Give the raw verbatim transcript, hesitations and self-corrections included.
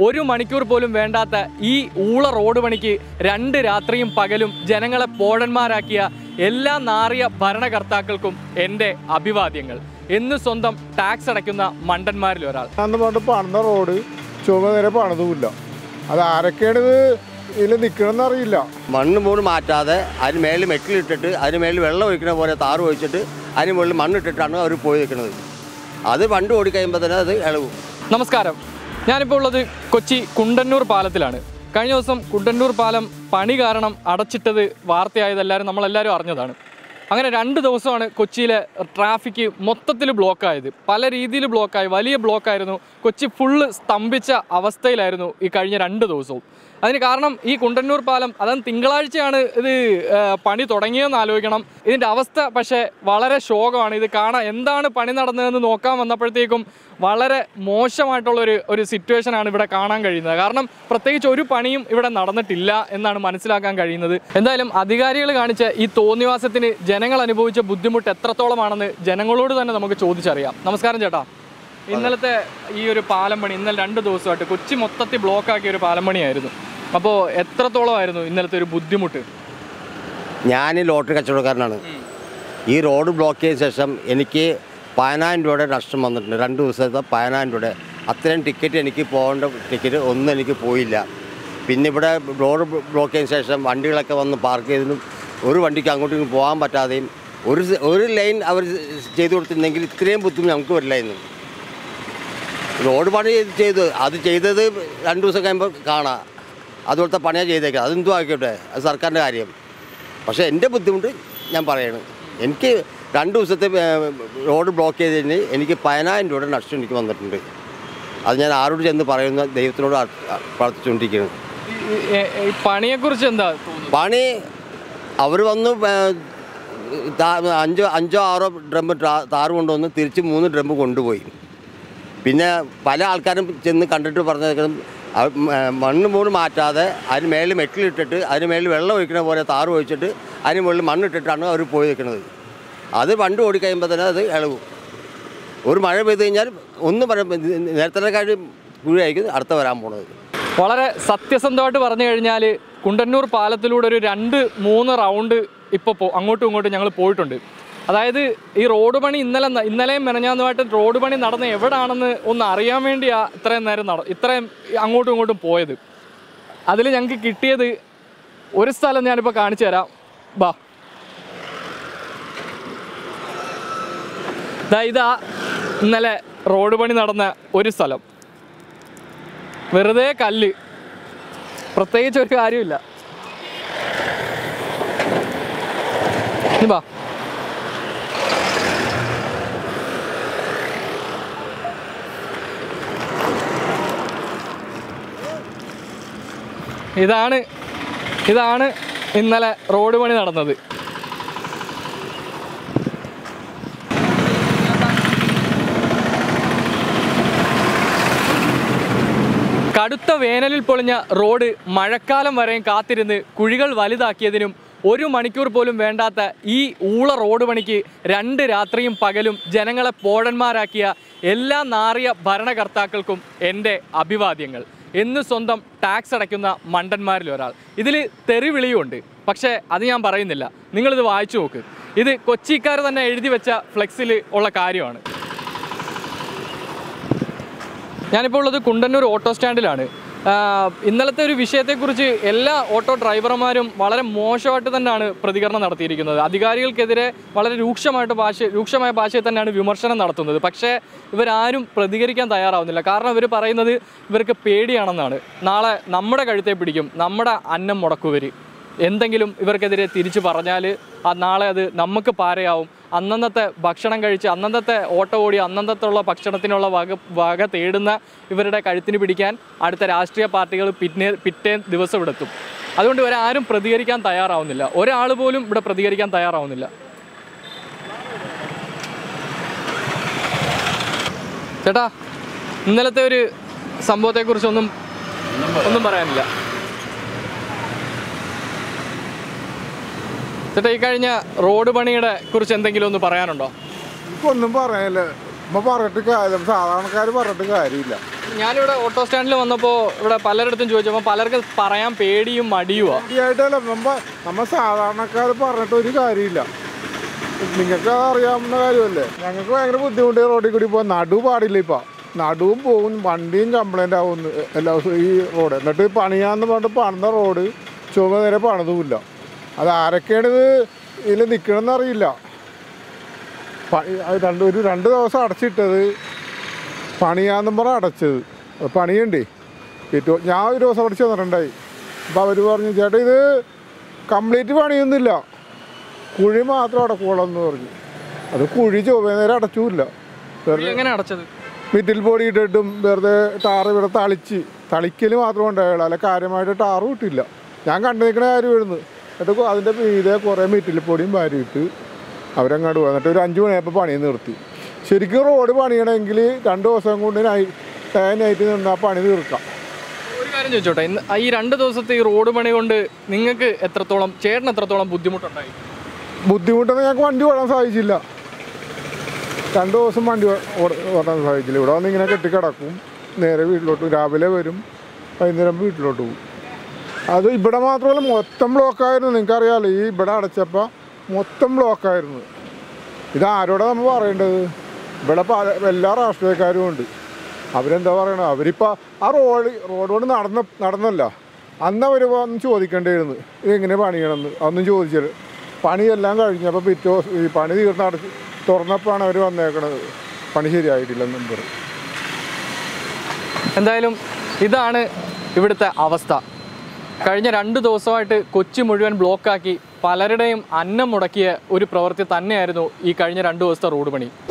ഒരു മണിക്കൂർ പോലും വേണ്ടാത്ത ഈ ഊള റോഡ് പണിക്ക് രണ്ട് രാത്രിയും പകലും ജനങ്ങളെ പോഴന്മാരാക്കിയ എല്ലാ നാറിയ ഭരണകർത്താക്കൾക്കും എൻ്റെ അഭിവാദ്യങ്ങൾ. എന്ന് സ്വന്തം ടാക്സ് അടയ്ക്കുന്ന മണ്ടന്മാരിൽ ഒരാൾ. അന്ന് പറഞ്ഞിട്ട് പണിത റോഡ് ചുവന്നേരെ പണിതുമില്ല. അത് ആരൊക്കെയാണ് ഇത് ഇതിൽ നിൽക്കണമെന്ന് അറിയില്ല. മണ്ണ് മൂന്ന് മാറ്റാതെ അതിന് മേളിൽ മെറ്റിലിട്ടിട്ട് അതിന് മേളിൽ വെള്ളം ഒഴിക്കുന്ന പോലെ താറ് ഒഴിച്ചിട്ട് അതിന് മുകളിൽ മണ്ണിട്ടിട്ടാണ് അവർ പോയി നിൽക്കുന്നത്. അത് പണ്ട് ഓടിക്കഴിയുമ്പോൾ തന്നെ അത് ഇളവും. നമസ്കാരം, ഞാനിപ്പോൾ ഉള്ളത് കൊച്ചി കുണ്ടന്നൂർ പാലത്തിലാണ്. കഴിഞ്ഞ ദിവസം കുണ്ടന്നൂർ പാലം പണി കാരണം അടച്ചിട്ടത് വാർത്തയായതെല്ലാവരും നമ്മളെല്ലാവരും അറിഞ്ഞതാണ്. അങ്ങനെ രണ്ട് ദിവസമാണ് കൊച്ചിയിലെ ട്രാഫിക് മൊത്തത്തിൽ ബ്ലോക്കായത്. പല രീതിയിൽ ബ്ലോക്കായി, വലിയ ബ്ലോക്കായിരുന്നു. കൊച്ചി ഫുള്ള് സ്തംഭിച്ച അവസ്ഥയിലായിരുന്നു ഈ കഴിഞ്ഞ രണ്ട് ദിവസവും. അതിന് കാരണം ഈ കുണ്ടന്നൂർ പാലം, അതായത് തിങ്കളാഴ്ചയാണ് ഇത് പണി തുടങ്ങിയതെന്ന് ആലോചിക്കണം. ഇതിൻ്റെ അവസ്ഥ പക്ഷേ വളരെ ശോകമാണ്. ഇത് കാണാൻ എന്താണ് പണി നടന്നതെന്ന് നോക്കാൻ വന്നപ്പോഴത്തേക്കും വളരെ മോശമായിട്ടുള്ളൊരു ഒരു സിറ്റുവേഷനാണ് ഇവിടെ കാണാൻ കഴിയുന്നത്. കാരണം പ്രത്യേകിച്ച് ഒരു പണിയും ഇവിടെ നടന്നിട്ടില്ല എന്നാണ് മനസ്സിലാക്കാൻ കഴിയുന്നത്. എന്തായാലും അധികാരികൾ കാണിച്ച ഈ തോന്നിവാസത്തിന് ജനങ്ങൾ അനുഭവിച്ച ബുദ്ധിമുട്ട് എത്രത്തോളമാണെന്ന് ജനങ്ങളോട് തന്നെ നമുക്ക് ചോദിച്ചറിയാം. നമസ്കാരം ചേട്ടാ, ഇന്നലത്തെ ഈ ഒരു പാലം പണി ഇന്നലെ രണ്ട് ദിവസമായിട്ട് കൊച്ചി മൊത്തത്തിൽ ബ്ലോക്കാക്കിയ ഒരു പാലം പണിയായിരുന്നു. അപ്പോൾ എത്രത്തോളമായിരുന്നു ഇന്നലത്തെ ഒരു ബുദ്ധിമുട്ട്? ഞാൻ ലോട്ടറി കച്ചവടക്കാരനാണ്. ഈ റോഡ് ബ്ലോക്ക് ചെയ്ത ശേഷം എനിക്ക് പതിനായിരം രൂപയുടെ നഷ്ടം വന്നിട്ടുണ്ട്. രണ്ട് ദിവസത്തെ പതിനായിരം രൂപയുടെ അത്രയും ടിക്കറ്റ് എനിക്ക് പോകേണ്ട ടിക്കറ്റ് ഒന്നും എനിക്ക് പോയില്ല. പിന്നെ ഇവിടെ റോഡ് ബ്ലോക്ക് ചെയ്തതിന് ശേഷം വണ്ടികളൊക്കെ വന്ന് പാർക്ക് ചെയ്തതിനും ഒരു വണ്ടിക്ക് അങ്ങോട്ടും പോകാൻ പറ്റാതെയും ഒരു ഒരു ലൈൻ അവർ ചെയ്തു കൊടുത്തിട്ടുണ്ടെങ്കിൽ ഇത്രയും ബുദ്ധിമുട്ട് നമുക്ക് വരില്ലായിരുന്നു. റോഡ് പണി ചെയ്തു, അത് ചെയ്തത് രണ്ട് ദിവസം കഴിയുമ്പോൾ കാണാം. അതുപോലത്തെ പണിയാണ് ചെയ്തേക്കുക. അതെന്തും ആയിക്കോട്ടെ, അത് സർക്കാരിൻ്റെ കാര്യം. പക്ഷേ എൻ്റെ ബുദ്ധിമുട്ട് ഞാൻ പറയണം. എനിക്ക് രണ്ട് ദിവസത്തെ റോഡ് ബ്ലോക്ക് ചെയ്തതിന് എനിക്ക് പതിനായിരം രൂപയുടെ നഷ്ടം എനിക്ക് വന്നിട്ടുണ്ട്. അത് ഞാൻ ആരോട് ചെന്ന് പറയുന്ന ദൈവത്തിനോട് പ്രാർത്ഥിച്ചുകൊണ്ടിരിക്കുകയാണ്. പണിയെക്കുറിച്ച് എന്താ പണി അവർ വന്ന് അഞ്ചോ അഞ്ചോ ആറോ ഡ്രമ്മ് താറ് കൊണ്ടുവന്ന് തിരിച്ച് മൂന്ന് ഡ്രമ്മ് കൊണ്ടുപോയി. പിന്നെ പല ആൾക്കാരും ചെന്ന് കണ്ടിട്ട് പറഞ്ഞേക്കണം മണ്ണ് മൂന്ന് മാറ്റാതെ അതിന് മേളിൽ മെറ്റിലിട്ടിട്ട് അതിന് മേളിൽ വെള്ളം ഒഴിക്കുന്ന പോലെ താറ് ഒഴിച്ചിട്ട് അതിന് മുകളിൽ മണ്ണിട്ടിട്ടാണ് അവർ പോയി നിൽക്കുന്നത്. അത് പണ്ട് ഓടിക്കഴിയുമ്പോൾ തന്നെ അത് ഇളവും. ഒരു മഴ പെയ്ത് കഴിഞ്ഞാൽ ഒന്നും പറയുമ്പോൾ നേരത്തെ കുഴിയായിരിക്കും അടുത്ത വരാൻ പോണത്. വളരെ സത്യസന്ധമായിട്ട് പറഞ്ഞു കഴിഞ്ഞാൽ കുണ്ടന്നൂർ പാലത്തിലൂടെ ഒരു രണ്ട് മൂന്ന് റൗണ്ട് ഇപ്പോൾ പോ അങ്ങോട്ടും ഇങ്ങോട്ടും ഞങ്ങൾ പോയിട്ടുണ്ട്. അതായത് ഈ റോഡ് പണി ഇന്നലെ ഇന്നലെയും മെനഞ്ഞാന്നുമായിട്ട് റോഡ് പണി നടന്ന് എവിടെയാണെന്ന് ഒന്ന് അറിയാൻ വേണ്ടിയാണ് ഇത്രയും നേരം നട ഇത്രയും അങ്ങോട്ടും ഇങ്ങോട്ടും പോയത്. അതിൽ ഞങ്ങൾക്ക് കിട്ടിയത് ഒരു സ്ഥലം ഞാനിപ്പോൾ കാണിച്ചു തരാം. ബാ, ഇതാ ഇന്നലെ റോഡ് പണി നടന്ന ഒരു സ്ഥലം. വെറുതെ കല്ല്, പ്രത്യേകിച്ച് ഒരു കാര്യമില്ല. ബാ, ഇതാണ് ഇതാണ് ഇന്നലെ റോഡ് പണി നടന്നത്. കടുത്ത വേനലിൽ പൊളിഞ്ഞ റോഡ് മഴക്കാലം വരെയും കാത്തിരുന്ന് കുഴികൾ വലുതാക്കിയതിനും ഒരു മണിക്കൂർ പോലും വേണ്ടാത്ത ഈ ഊള റോഡ് പണിക്ക് രണ്ട് രാത്രിയും പകലും ജനങ്ങളെ പോഴന്മാരാക്കിയ എല്ലാ നാറിയ ഭരണകർത്താക്കൾക്കും എൻ്റെ അഭിവാദ്യങ്ങൾ. എന്ന് സ്വന്തം ടാക്സ് അടയ്ക്കുന്ന മണ്ടന്മാരിൽ ഒരാൾ. ഇതിൽ തെറിവിളിയുണ്ട്, പക്ഷേ അത് ഞാൻ പറയുന്നില്ല. നിങ്ങളിത് വായിച്ചു നോക്ക്. ഇത് കൊച്ചിക്കാർ തന്നെ എഴുതി വെച്ച ഫ്ലെക്സിൽ ഉള്ള കാര്യമാണ്. ഞാനിപ്പോൾ ഉള്ളത് കുണ്ടന്നൂർ ഓട്ടോ സ്റ്റാൻഡിലാണ്. ഇന്നലത്തെ ഒരു വിഷയത്തെക്കുറിച്ച് എല്ലാ ഓട്ടോ ഡ്രൈവർമാരും വളരെ മോശമായിട്ട് തന്നെയാണ് പ്രതികരണം നടത്തിയിരിക്കുന്നത്. അധികാരികൾക്കെതിരെ വളരെ രൂക്ഷമായിട്ട് ഭാഷ രൂക്ഷമായ ഭാഷയിൽ തന്നെയാണ് വിമർശനം നടത്തുന്നത്. പക്ഷേ ഇവരാരും പ്രതികരിക്കാൻ തയ്യാറാവുന്നില്ല. കാരണം ഇവർ പറയുന്നത് ഇവർക്ക് പേടിയാണെന്നാണ്. നാളെ നമ്മുടെ കഴുത്തെ പിടിക്കും, നമ്മുടെ അന്നം മുടക്കുവർ. എന്തെങ്കിലും ഇവർക്കെതിരെ തിരിച്ചു പറഞ്ഞാൽ ആ നാളെ അത് നമുക്ക് പാരയാവും. അന്നന്നത്തെ ഭക്ഷണം കഴിച്ച് അന്നന്നത്തെ ഓട്ട ഓടി അന്നന്നത്തുള്ള ഭക്ഷണത്തിനുള്ള വക വക തേടുന്ന ഇവരുടെ കഴുത്തിന് പിടിക്കാൻ അടുത്ത രാഷ്ട്രീയ പാർട്ടികൾ പിറ്റേ പിറ്റേ ദിവസം ഇവിടെ എത്തും. അതുകൊണ്ട് ഇവരാരും പ്രതികരിക്കാൻ തയ്യാറാവുന്നില്ല. ഒരാൾ പോലും ഇവിടെ പ്രതികരിക്കാൻ തയ്യാറാവുന്നില്ല. ചേട്ടാ, ഇന്നലത്തെ ഒരു സംഭവത്തെക്കുറിച്ചൊന്നും ഒന്നും പറയാനില്ല. ചേട്ടാ, ഈ കഴിഞ്ഞ റോഡ് പണിയുടെ കുറിച്ച് എന്തെങ്കിലും ഒന്ന് പറയാനുണ്ടോ? ഒന്നും പറയാനില്ല. നമ്മൾ പറഞ്ഞിട്ട് കാര്യം സാധാരണക്കാർ പറഞ്ഞിട്ട് കാര്യമില്ല. ഞാനിവിടെ ഓട്ടോ സ്റ്റാൻഡിൽ വന്നപ്പോൾ ഇവിടെ പലരിടത്തും ചോദിച്ചപ്പോൾ പലർക്കും പറയാൻ പേടിയും മടിയുവാ. പേടിയായിട്ടല്ല, നമ്മൾ നമ്മൾ സാധാരണക്കാർ പറഞ്ഞിട്ട് ഒരു കാര്യമില്ല. നിങ്ങൾക്ക് അറിയാവുന്ന കാര്യമല്ലേ. ഞങ്ങൾക്ക് ഭയങ്കര ബുദ്ധിമുട്ട് റോഡിൽ കൂടി പോകാൻ. നടു പാടില്ല. ഇപ്പം നടുവും പോകും, വണ്ടിയും കംപ്ലൈൻ്റ് ആവുന്നു എല്ലാ ദിവസവും ഈ റോഡ്. എന്നിട്ട് പണിയാന്ന് പറഞ്ഞിട്ട് പണിത റോഡ് ചുവ നേരെ പണിതുമില്ല. അത് ആരൊക്കെയാണ് ഇത് ഇതിൽ നിൽക്കണമെന്ന് അറിയില്ല. പണി രണ്ട് ഒരു രണ്ട് ദിവസം അടച്ചിട്ടത് പണിയാന്നും പറഞ്ഞാൽ അടച്ചത്. പണിയുണ്ടേ ഏറ്റവും ഞാൻ ഒരു ദിവസം അടച്ച് തന്നിട്ടുണ്ടായി. അപ്പോൾ അവർ പറഞ്ഞു ചേട്ടാ ഇത് കംപ്ലീറ്റ് പണിയൊന്നുമില്ല, കുഴി മാത്രം അടക്കുള്ളൂ എന്ന് പറഞ്ഞു. അത് കുഴി ചൊവ്വ നേരം അടച്ചില്ല. എങ്ങനെ അടച്ചത്? മിറ്റിൽ പൊടി ഇട്ടിട്ടും വെറുതെ ടാറ് ഇവിടെ തളിച്ച് തളിക്കൽ മാത്രം ഉണ്ടായുള്ളൂ. അല്ല കാര്യമായിട്ട് ടാറും ഇട്ടില്ല. ഞാൻ കണ്ടു നിൽക്കുന്ന കാര്യം വരുന്നു. എന്നിട്ട് അതിൻ്റെ മീതെ കുറേ മിറ്റിൽ പൊടിയും വാരിയിട്ട് അവരങ്ങോട്ട് പോയി. എന്നിട്ട് ഒരു അഞ്ച് മണിയായപ്പോൾ പണി നിർത്തി. ശരിക്കും റോഡ് പണിയണമെങ്കിൽ രണ്ട് ദിവസം കൊണ്ട് നൈറ്റ് നിന്നാൽ പണി തീർക്കാം. ഒരു കാര്യം ചോദിച്ചോട്ടെ, ഇന്ന് ഈ രണ്ട് ദിവസത്തെ ഈ റോഡ് പണി കൊണ്ട് നിങ്ങൾക്ക് എത്രത്തോളം, ചേട്ടൻ എത്രത്തോളം ബുദ്ധിമുട്ടുണ്ടായി? ബുദ്ധിമുട്ടൊന്നും ഞങ്ങൾക്ക് വണ്ടി ഓടാൻ സാധിച്ചില്ല. രണ്ട് ദിവസം വണ്ടി ഓടാൻ സാധിച്ചില്ല. ഇവിടെ വന്ന് ഇങ്ങനെ കെട്ടിക്കിടക്കും. നേരെ വീട്ടിലോട്ട് രാവിലെ വരും, വൈകുന്നേരം വീട്ടിലോട്ട് പോകും. അത് ഇവിടെ മാത്രമല്ല മൊത്തം ബ്ലോക്കായിരുന്നു. നിങ്ങൾക്കറിയാമല്ലോ, ഈ ഇവിടെ അടച്ചപ്പോൾ മൊത്തം ബ്ലോക്കായിരുന്നു. ഇത് ആരോടെ നമ്മൾ പറയേണ്ടത്? ഇവിടെ പല എല്ലാ രാഷ്ട്രീയക്കാരും ഉണ്ട്. അവരെന്താ പറയണത്? അവരിപ്പോൾ ആ റോഡ് റോഡ് കൊണ്ട് നടന്ന നടന്നല്ല അന്ന് അവർ വന്ന് ചോദിക്കേണ്ടിയിരുന്നു ഇതെങ്ങനെ പണിയണമെന്ന്. അതൊന്നും ചോദിച്ചത്. പണിയെല്ലാം കഴിഞ്ഞപ്പോൾ പിറ്റേ ദിവസം ഈ പണി തീർന്ന് അടച്ച് തുറന്നപ്പോഴാണ് അവർ വന്നേക്കണത് പണി ശരിയായിട്ടില്ലെന്നും പറയും. എന്തായാലും ഇതാണ് ഇവിടുത്തെ അവസ്ഥ. കഴിഞ്ഞ രണ്ട് ദിവസമായിട്ട് കൊച്ചി മുഴുവൻ ബ്ലോക്കാക്കി പലരുടെയും അന്നം മുടക്കിയ ഒരു പ്രവൃത്തി തന്നെയായിരുന്നു ഈ കഴിഞ്ഞ രണ്ട് ദിവസത്തെ റോഡ് പണി.